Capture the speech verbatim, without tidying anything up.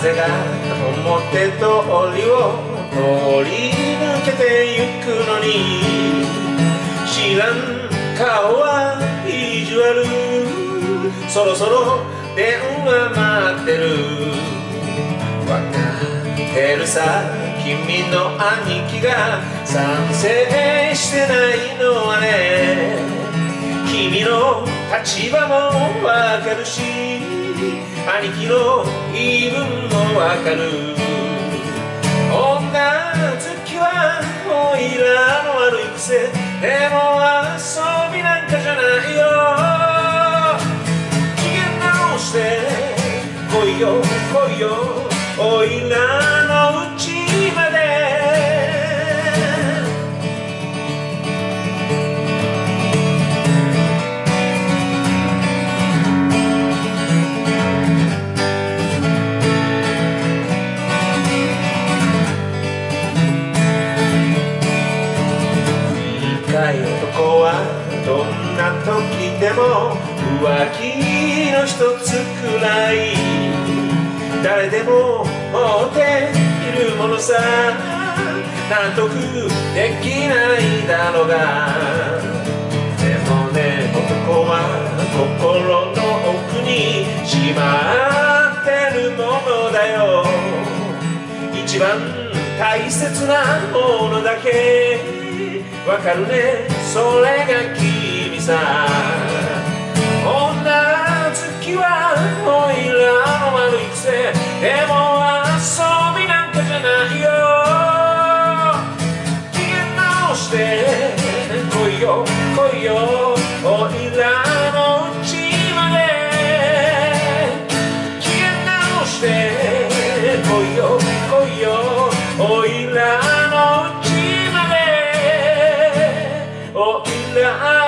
風が表通りを通り抜けてゆくのに、知らん顔は意地悪、そろそろ電話待ってる。わかってるさ、君の兄貴が賛成してないのはね。君の立場もわかるし、兄貴の言い分もわかる。女好きはおいらの悪い癖、でも遊びなんかじゃないよ。機嫌直して来いよ来いよ、おいらの家まで。若い男はどんな時でも浮気の一つくらい誰でも持っているものさ。納得できないだろうが、でもね、男は心の奥にしまってるものだよ。一番大切なものだけわかるね、それが君さ。女好きはおいらの悪い癖、でも遊びなんかじゃないよ。機嫌直して来いよ来いよ、おいらの家まで。機嫌直して来いよ来いよ、おいらの家まで。おいら